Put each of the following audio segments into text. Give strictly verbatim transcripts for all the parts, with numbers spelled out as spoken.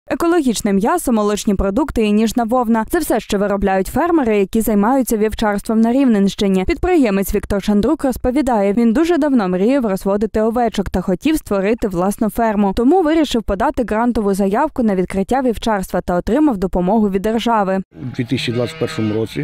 Екологічне м'ясо, молочні продукти і ніжна вовна – це все, що виробляють фермери, які займаються вівчарством на Рівненщині. Підприємець Віктор Шандрук розповідає, він дуже давно мріяв розводити овечок та хотів створити власну ферму. Тому вирішив подати грантову заявку на відкриття вівчарства та отримав допомогу від держави. У дві тисячі двадцять першому році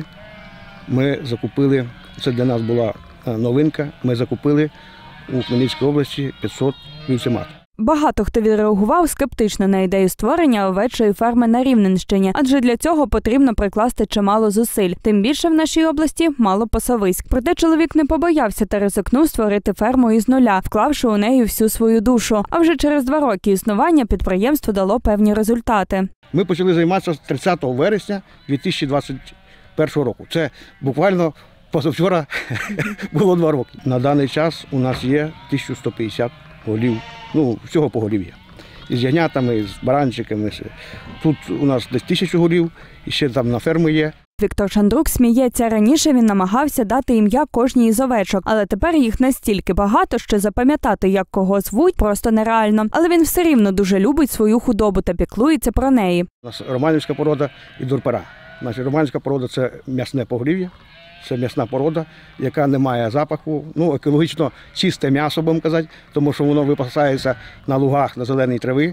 ми закупили, це для нас була новинка, ми закупили у Хмельницькій області п'ятсот вівцемат. Багато хто відреагував скептично на ідею створення овечої ферми на Рівненщині, адже для цього потрібно прикласти чимало зусиль. Тим більше в нашій області мало пасовиськ. Проте чоловік не побоявся та ризикнув створити ферму із нуля, вклавши у неї всю свою душу. А вже через два роки існування підприємство дало певні результати. Ми почали займатися тридцятого вересня дві тисячі двадцять першого року. Це буквально позавчора було два роки. На даний час у нас є тисяча сто п'ятдесят голів. Ну, всього поголів'я. Із ягнятами, з баранчиками. Тут у нас десь тисячу голів, і ще там на фермі є. Віктор Шандрук сміється, раніше він намагався дати ім'я кожній із овечок, але тепер їх настільки багато, що запам'ятати, як кого звуть, просто нереально. Але він все рівно дуже любить свою худобу та піклується про неї. У нас романівська порода і дурпера. Наша романівська порода – це м'ясне поголів'я. Це м'ясна порода, яка не має запаху, ну, екологічно чисте м'ясо, будемо казати, тому що воно випасається на лугах, на зеленій траві.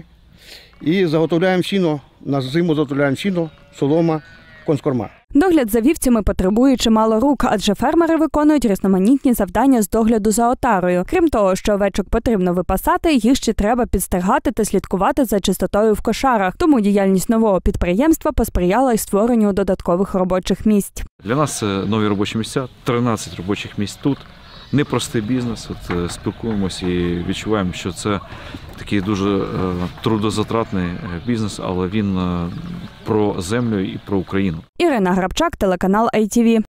І заготовляємо сіно, на зиму заготовляємо сіно, солома, конскорма. Догляд за вівцями потребує чимало рук, адже фермери виконують різноманітні завдання з догляду за отарою. Крім того, що овечок потрібно випасати, їх ще треба підстерігати та слідкувати за чистотою в кошарах. Тому діяльність нового підприємства посприяла й створенню додаткових робочих місць. Для нас це нові робочі місця, тринадцять робочих місць тут. Непростий бізнес, от спілкуємося і відчуваємо, що це такий дуже трудозатратний бізнес, але він про землю і про Україну. Ірина Грабчак, телеканал ай ті ві.